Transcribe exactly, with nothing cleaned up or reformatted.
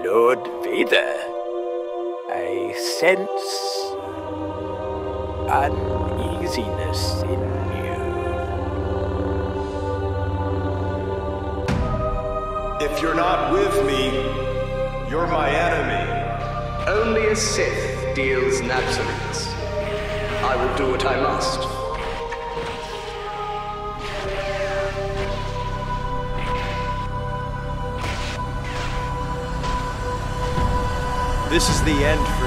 Lord Vader, I sense uneasiness in you. If you're not with me, you're my enemy. Only a Sith deals in absolutes. I will do what I must. This is the end for